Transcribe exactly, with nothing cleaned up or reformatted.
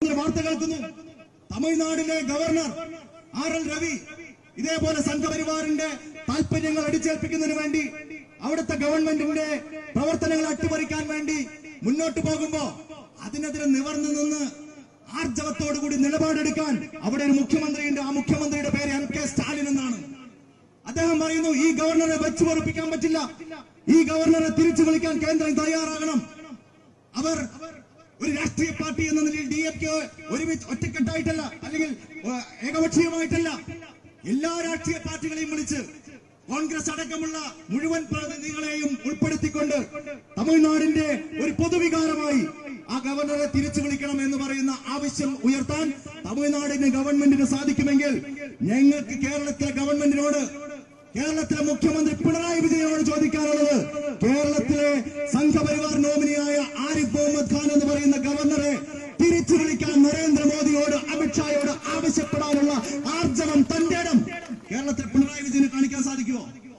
വാർത്ത കേൾക്കുന്നു. തമിഴ്നാടിലെ ഗവർണർ ആർ എൽ രവി ഇതേപോലെ സംഘപരിവാറിന്റെ താല്പര്യങ്ങൾ അടിച്ചേൽപ്പിക്കുന്നതിന് വേണ്ടി അവിടുത്തെ ഗവൺമെന്റിന്റെ പ്രവർത്തനങ്ങൾ അട്ടിമറിക്കാൻ വേണ്ടി മുന്നോട്ട് പോകുമ്പോ അതിനെതിരെ നിവർന്നു നിന്ന് ആർജവത്തോടുകൂടി നിലപാടെടുക്കാൻ അവിടെ ഒരു മുഖ്യമന്ത്രിയുണ്ട്. ആ മുഖ്യമന്ത്രിയുടെ പേര് എം കെ സ്റ്റാലിൻ എന്നാണ്. അദ്ദേഹം പറയുന്നു, ഈ ഗവർണറെ വെച്ചു പൊറുപ്പിക്കാൻ പറ്റില്ല, ഈ ഗവർണറെ തിരിച്ചു വിളിക്കാൻ കേന്ദ്രം തയ്യാറാകണം. അവർ ഒരു രാഷ്ട്രീയ പാർട്ടി എന്ന നിലയിൽ ഡി എം കെ ഒരുമിച്ച് ഒറ്റക്കെട്ടായിട്ടല്ല, അല്ലെങ്കിൽ ഏകപക്ഷീയമായിട്ടല്ല, എല്ലാ രാഷ്ട്രീയ പാർട്ടികളെയും വിളിച്ച് കോൺഗ്രസ് അടക്കമുള്ള മുഴുവൻ പ്രതിനിധികളെയും ഉൾപ്പെടുത്തിക്കൊണ്ട് തമിഴ്നാടിന്റെ ഒരു പൊതുവികാരമായി ആ ഗവർണറെ തിരിച്ചു വിളിക്കണം എന്ന് പറയുന്ന ആവശ്യം ഉയർത്താൻ തമിഴ്നാടിന് ഗവൺമെന്റിന് സാധിക്കുമെങ്കിൽ ഞങ്ങൾക്ക് കേരളത്തിലെ ഗവൺമെന്റിനോട്, കേരളത്തിലെ മുഖ്യമന്ത്രി പിണറായി വിജയനോട് ചോദിക്കാനുള്ളത്, കേരളത്തിലെ സംഘപരിവാർ നോമിനിയായ ആരിഫ് മുഹമ്മദ് ഖാൻ എന്ന് പറയുന്ന ഗവർണറെ തിരിച്ചു വിളിക്കാൻ നരേന്ദ്രമോദിയോട്, അമിത്ഷായോട് ആവശ്യപ്പെടാനുള്ള ആർജവം, തന്റെ ഇടം കേരളത്തിൽ പിണറായി വിജയന് കാണിക്കാൻ സാധിക്കുമോ?